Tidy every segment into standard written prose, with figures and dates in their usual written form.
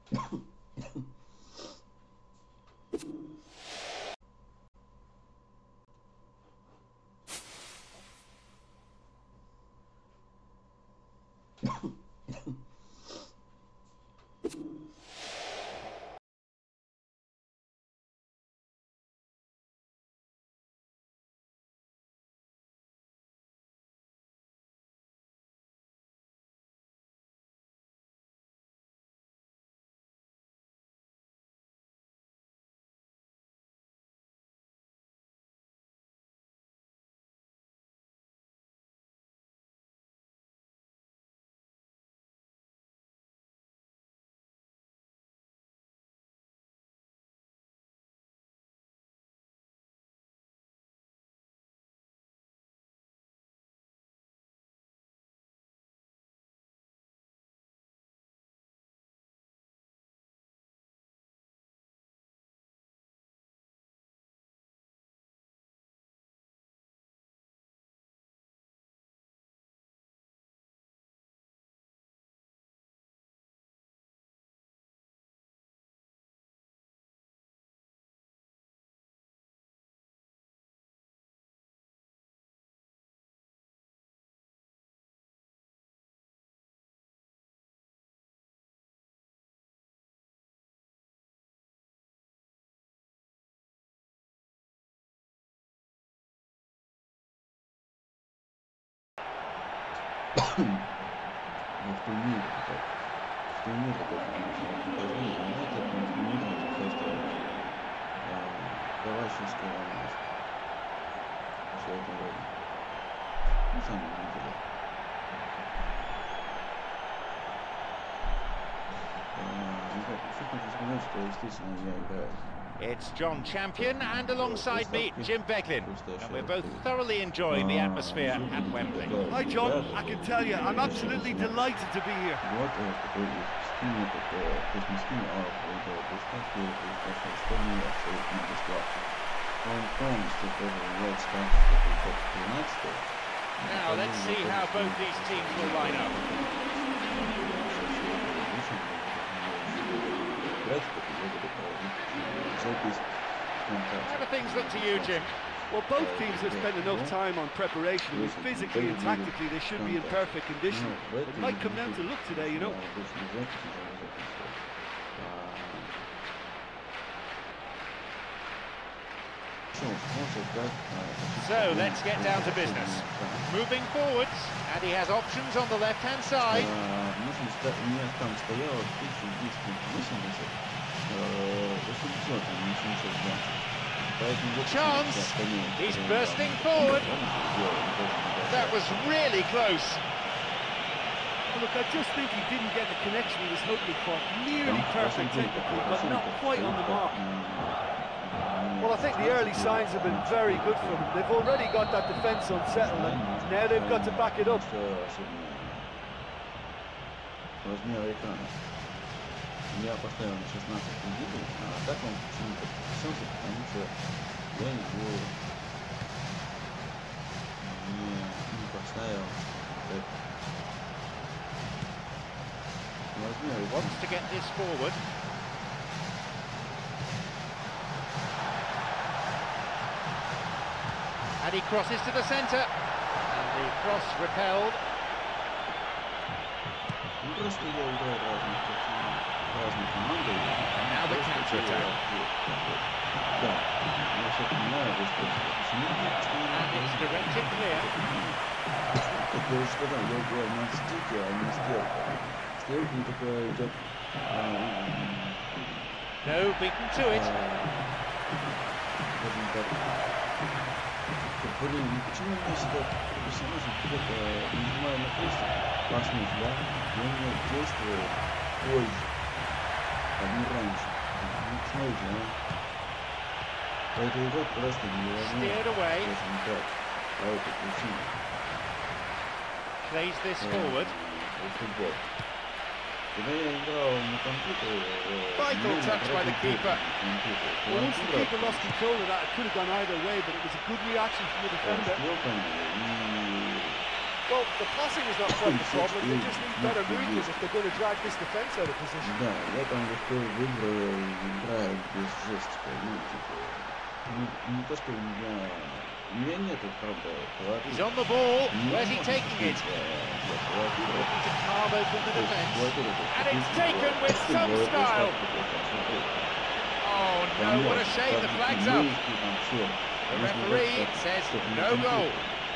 В турнире покажи, это турнир просто Калашинская область. Что это вроде? Ну, сами видели. Еще хочу сказать, что, естественно, я играю. It's John Champion, and alongside me, Jim Beglin. And we're both thoroughly enjoying the atmosphere at Wembley. Hi, John. I can tell you, I'm absolutely delighted to be here. Now, let's see how both these teams will line up. How do things look to you, Jim? Well, both teams have spent enough time on preparation, and physically and tactically they should be in perfect condition. It might come down to luck today, you know. So, let's get down to business. Moving forwards, and he has options on the left-hand side. Chance! He's bursting forward. That was really close. Well, look, I just think he didn't get the connection he was hoping for. Nearly perfect technically, but not quite on the mark. Well, I think the early signs have been very good for them. They've already got that defence unsettled, and now they've got to back it up. Я поставил на 16 кредитов, а так он почему-то подписался, потому что я его не поставил. Wants to get this forward. And he crosses to the centre. And the cross repelled. And now the counter-attack. And it's directed clear. No, beaten to it. Блин, почему я всегда персонажи нажимаю на крестик, паснуть, да? И он мне действует позже, а не раньше. Ну, смотрите, а? По этой игре просто невозможно. По этой причине. Plays this forward. Футбол. Когда я играл на компьютере... Vital touch by the keeper. Well, once the keeper lost control of that, it could have gone either way, but it was a good reaction from the defender. Well, the passing is not quite the problem. They just need better movement if they're going to drag this defense out of position. Да, я там легко выиграю, играю без жестика. Не то, что у меня нету, правда, He's on the ball. Where's he taking it? Looking to carve open the defense. And it's taken with some style. Oh no, what a shame, the flag's up. The referee says no goal.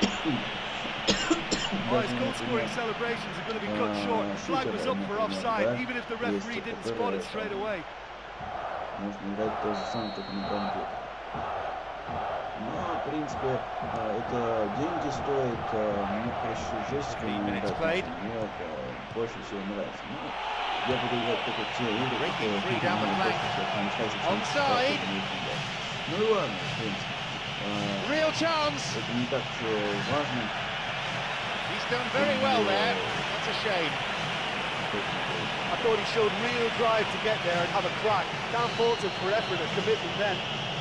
Well, his goal-scoring celebrations are going to be cut short. The flag was up for offside, even if the referee didn't spot it straight away. Можно играть то же самое, только на бомбе. Но, в принципе, это деньги стоит, мне проще жестко играть. Мне больше всего нравится. Я буду играть только в те игры, которые Onside. Ну и ладно, в принципе. Real chance. Это не так важно. He's done very well there. That's a shame. I thought he showed real drive to get there and have a crack. Can't fault him for effort and commitment then.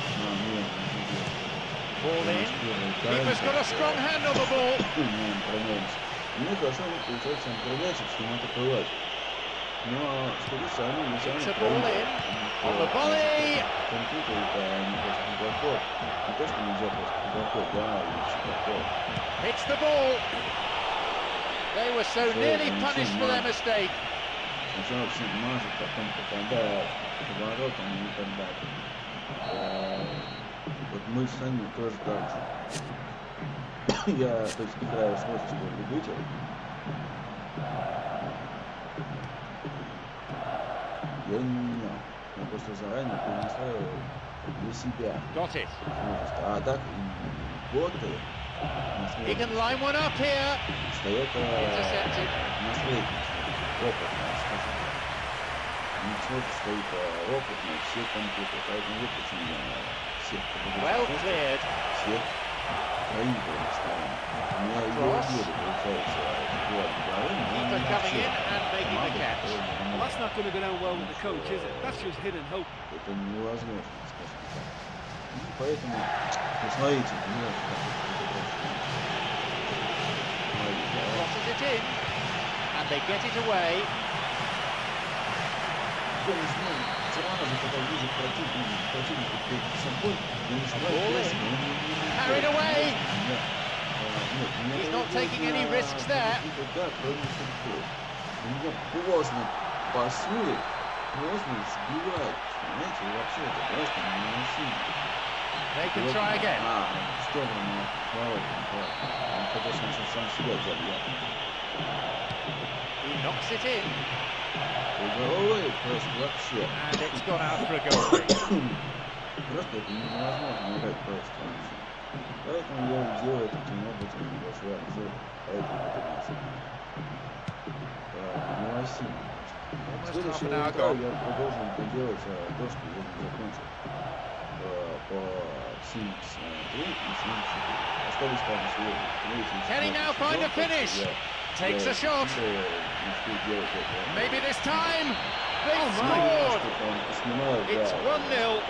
Ball in. Keeper's got a strong hand on the ball. Мне хорошо получается отправлять, что надо атаковать. Но, скажите, они не сами... It's a ball in. On the volley. Компьютер, это не просто неплохой. Не то, что нельзя просто неплохой, да, лучше плохой. Hits the ball. They were so nearly punished for their mistake. Сначала все мажут, потом попадают поворотом и так далее. Вот мы с Саней тоже так же. Я, то есть, играю с Ростиком любитель. Я не менял. Я просто заранее перенастраивал для себя. Got it. А так, боты... He can line one up here. Intercepted. Опытно, скажем. Не стоит опытно, все компьютеры, поэтому выключим всех. Well cleared. Всех проигрываем ставим. У меня и веры получается. Keeper coming in and making the catch. Well, that's not going to go down well with the coach, is it? That's just hit and hope. Это невозможно, скажем так. И поэтому, посмотрите, crosses it in, and they get it away. Carried away. He's not taking any risks there. Поздно пасует, поздно сбивает. Знаете, вообще это просто невыносимо. They can try again. Что он хотя сам себя забьет. He knocks it in. Головой просто вообще. And it's gone out for a goal. Просто это невозможно играть просто вообще. Поэтому я делаю таким образом небольшой обзор этой фотографии. Невыносимо. Следующий этап я продолжу делать то, что я не закончил. По Sims 3 и Sims 4. Остались пару сегодня. Can he now find a finish? Takes a shot. Maybe this time. They scored. It's 1-0.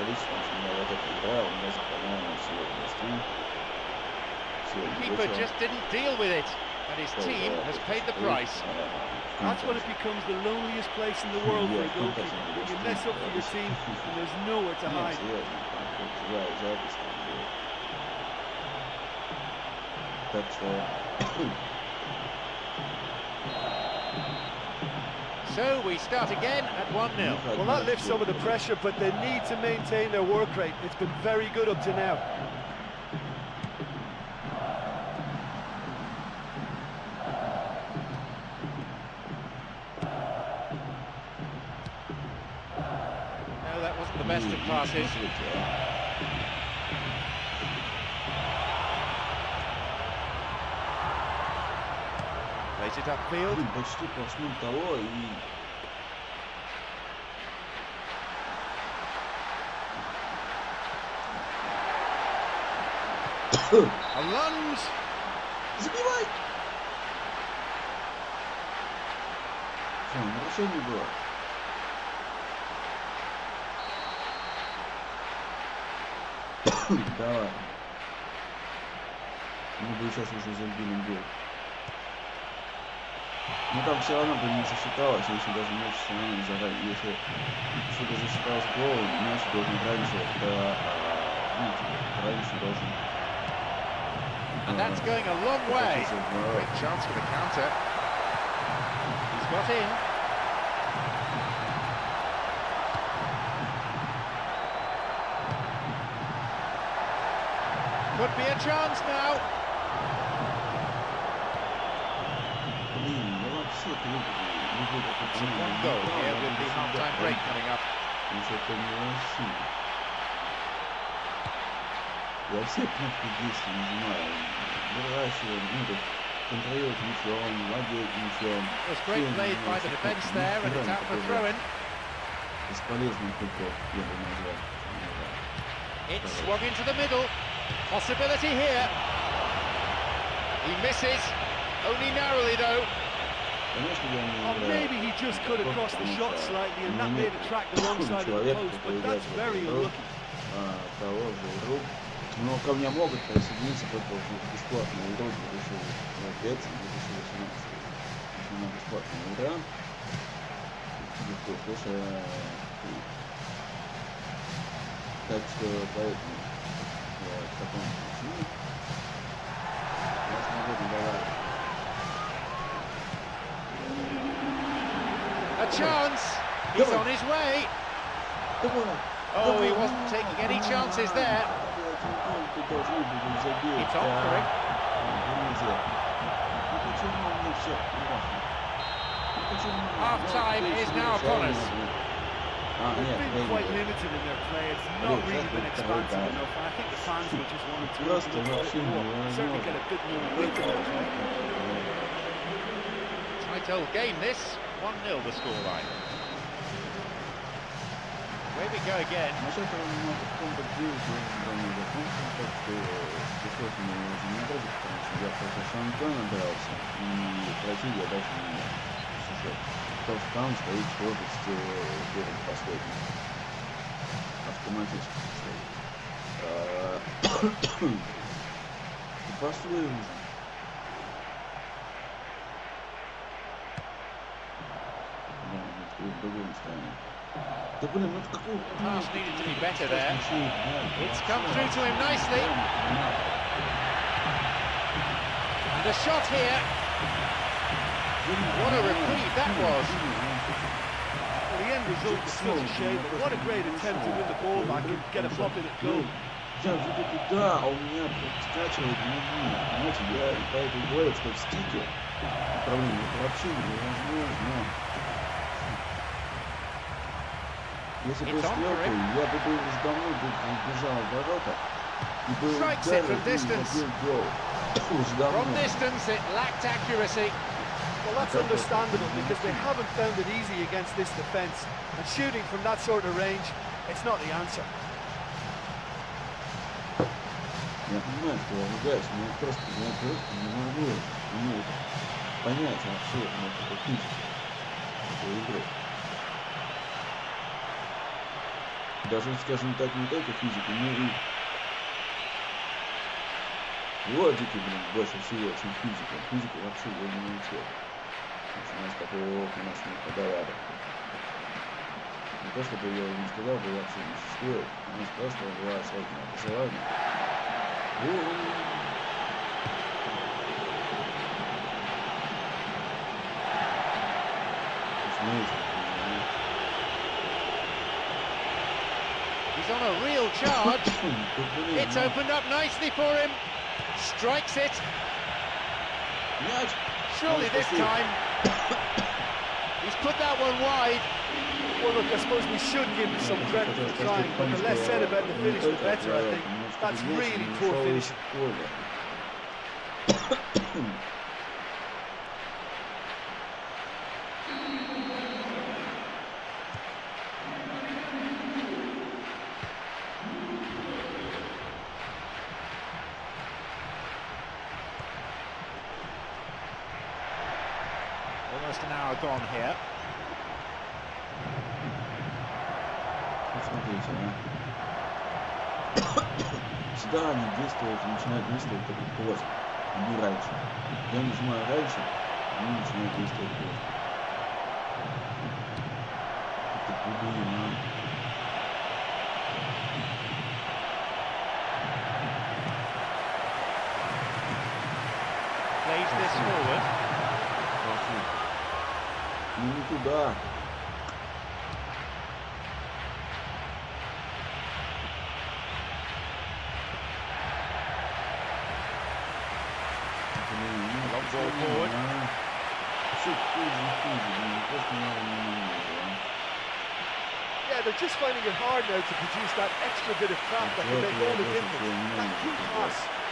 Keeper just didn't deal with it, and his team has paid the price. That's when it becomes the loneliest place in the world for a goalkeeper. When you mess up for your team and there's nowhere to hide. So we start again at 1-0. Well, that lifts some of the pressure, but they need to maintain their work rate. It's been very good up to now. No, that wasn't the best of passes. Plays it upfield. Почти прошли того и... A lunge. Забивай! Что, нарушение было? Давай. Мы бы сейчас уже забили гол. Ну там все равно бы не засчиталось, если даже мяч все равно не зарали. Если что-то засчиталось гол, мяч должен раньше, раньше должен. And that's going a long way. Great chance for the counter. He's got in. Could be a chance now. It's one goal here with the half-time break coming up. Я все кнопки действий нажимаю. Выращиваю, контролировать мячом, владеть мячом. Was great played by the defence there, and it's out for throw-in. Бесполезный футбол, я бы назвал. It's swung into the middle. Possibility here. He misses, only narrowly though. Maybe he just cut across the shot slightly and that made it track the wrong side of the post, but that's very unlucky. Но ко мне могут присоединиться только бесплатные игры, решил опять, решил 18 бесплатная игра. Так что поэтому в таком случае я смогу давать. A chance! He's on his way! Oh, he wasn't taking any chances there. It's on for him. Half-time is now upon us. They've been quite limited in their play. It's not really been expansive enough, and I think the fans will just want to certainly get a bit more weight in their play. Tight old game this. 1-0 the scoreline. Away we go again. Потому что там стоит сложность первым последним. Автоматически стоит. По-своему же. В другую сторону. Да блин, ну какой... Pass needed to be better there. It's come through to him nicely. And a shot here. What a reprieve that was. Well, the end result was such a shame, but what a great attempt to win the ball back and get a pop in at goal. Я веду туда, а у меня скачивает ноги. Понимаете, я поэтому говорю, что в стике управление это вообще невозможно. Если бы стрелкой, я бы уже давно бежал в ворота и бы ударил и забил гол. Уже давно. From distance it lacked accuracy. Well, that's understandable because they haven't found it easy against this defence, and shooting from that sort of range, it's not the answer. Я понимаю, что я ругаюсь, но я просто не могу понять вообще эту физику этой игры. Даже, скажем так, не только физику, но и логики, блин, больше всего, чем физика. Физика вообще его не научила. У нас такого опыта у нас не подавали. Не то, чтобы я не сказал, бы вообще не существует. У нас просто была сложное образование. He's on a real charge. It's opened up nicely for him. Strikes it. Surely this time. He's put that one wide. Well, look, I suppose we should give him some credit for trying, but the less said about the finish, the better, I think. That's really poor finishing. Almost an hour gone here. Смотрите, всегда они действуют, начинают действовать как поздно, не раньше. Я нажимаю раньше, начинает действовать просто. Это глубина. Plays this forward. Ну не туда. Long ball forward. Все хуже и хуже. Просто Yeah, they're just finding it hard now to produce that extra bit of craft that can make all the difference. That key pass.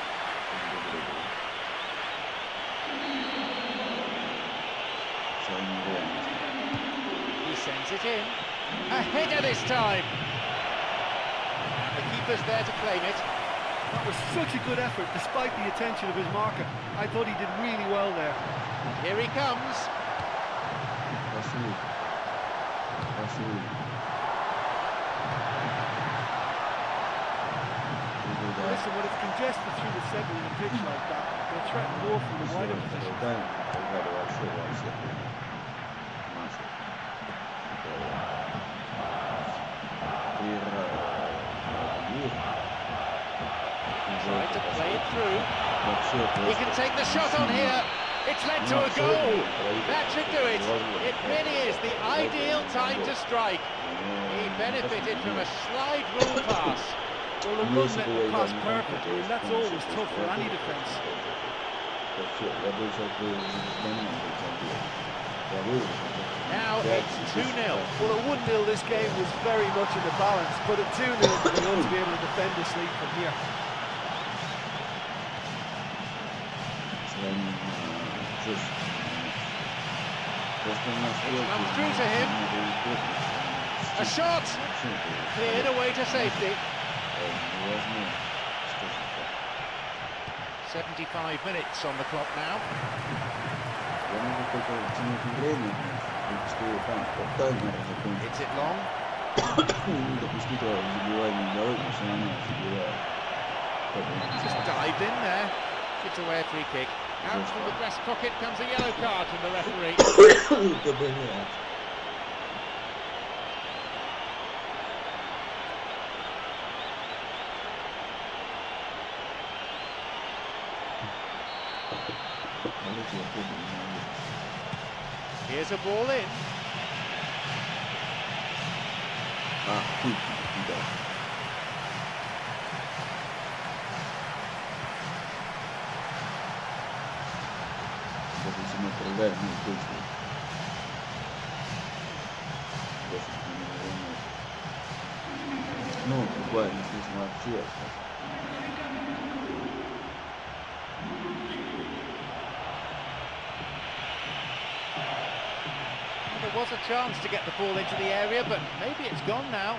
He sends it in. A header this time. The keeper's there to claim it. That was such a good effort, despite the attention of his marker. I thought he did really well there. Here he comes. Listen, when it's congested through the centre of the pitch like that, they'll threaten more from the wider position. Trying to play it through. He can take the shot on here. It's led to a goal. That should do it. It really is the ideal time to strike. He benefited from a slide rule pass. Well, the run met the pass perfectly, and that's always tough for any defence. Now it's 2-0. Well, at 1-0 this game was very much in the balance, but at 2-0 they ought to be able to defend this lead from here. It comes through to him. A shot! Cleared away to safety. 75 minutes on the clock now. Hits it long. Just dived in there. Gives away a free kick. Out from the breast pocket comes a yellow card from the referee. Here's a ball in. Ну, буквально здесь вообще. There was a chance to get the ball into the area, but maybe it's gone now.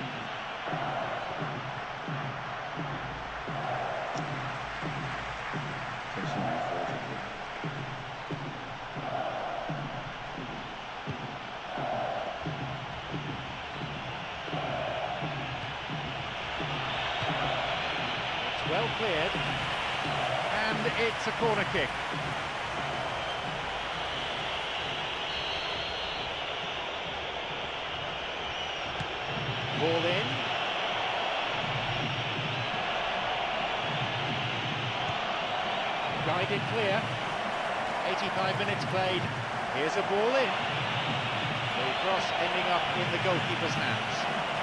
It's well cleared, and it's a corner kick. Ball in. Guided clear. 85 minutes played. Here's a ball in. The cross ending up in the goalkeeper's hands.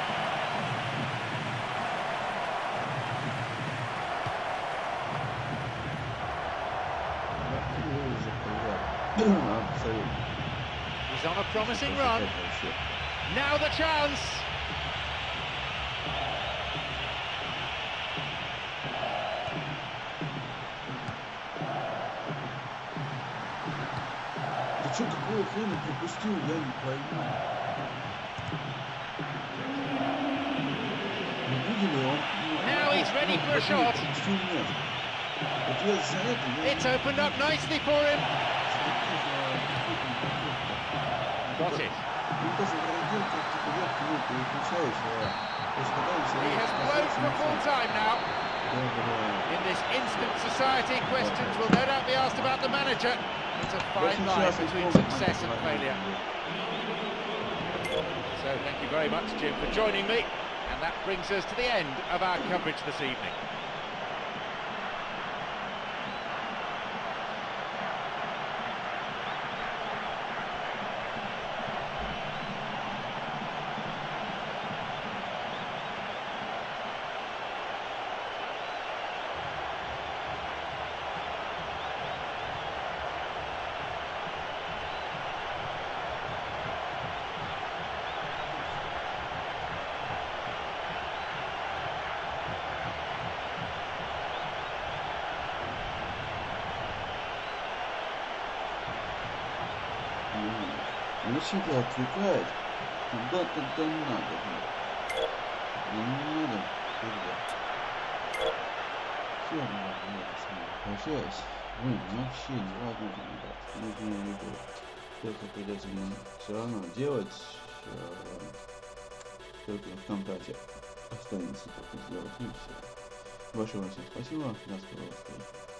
He's on a promising run. Now the chance. Что такое хрень пропустил, я не пойму. Вы видели, он... Now he's ready for a shot. Вот я за это... It's opened up nicely for him. Got it. Он даже вроде как-то я к нему переключаюсь, He has blown for full time now. In this instant society, questions will no doubt be asked about the manager. It's a fine line between success and failure. So thank you very much, Jim, for joining me, and that brings us to the end of our coverage this evening. Он всегда отвлекает, когда надо. Не надо, когда. Все нормально, прощаюсь. Вообще невозможно, ребят. Нужно выбрать. Что-то придется мне все равно делать. Только в ВКонтакте останется только сделать и все. Большое вам всем спасибо. До скорого встречи.